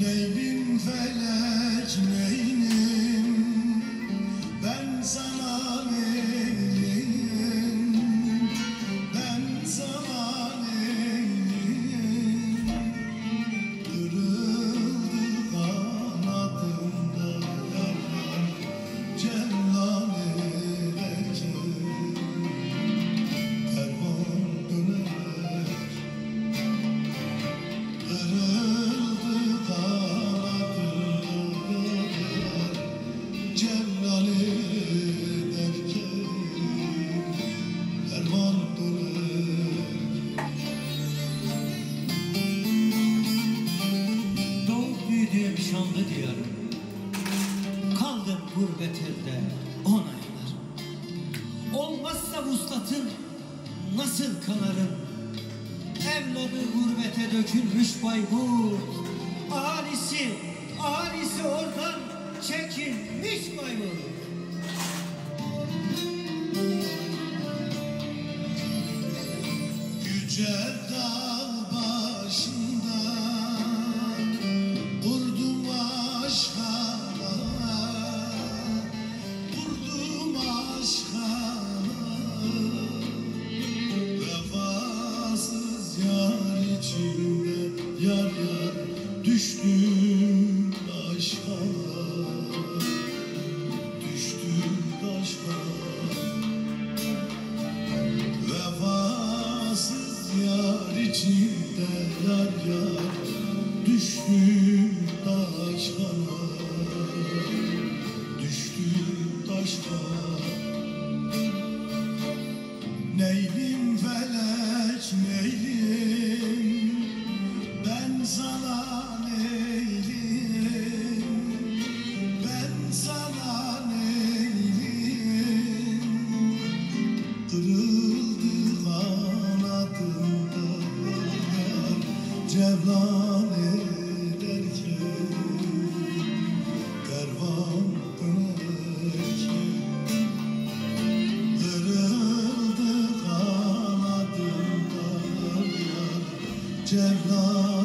Neylim felek neylim, ben sana neyliyim, ben sana neyliyim. Kırıldı kanadımda yar yar, cellan ederken kervan döner. Kırıldı kanadımda yar, cellan ederken kervan döner. Doğup büyüdüğüm şanlı diyarım, kaldım gurbet elde 10 aylar. Olmazsa vuslatım nasıl kanarım? Evladı gurbete dökülmüş Bayburt, ahalisi oradan çekilmiş Bayburt. Yüce dağ başında kurdum aşkana, kurdum aşkana. Vefasız yar içinde yar yar düştüm aşkana, düştüm aşkana. Vefasız yar içinde yar yar düştüm taşkana, düştüm taşkana. Neylim felek neylim, ben sana neyliyim, ben sana neyliyim. Kırıldı kanadımda yar, cevlan ederken kervan dönerken. Kırıldı kanadımda yar, cevlan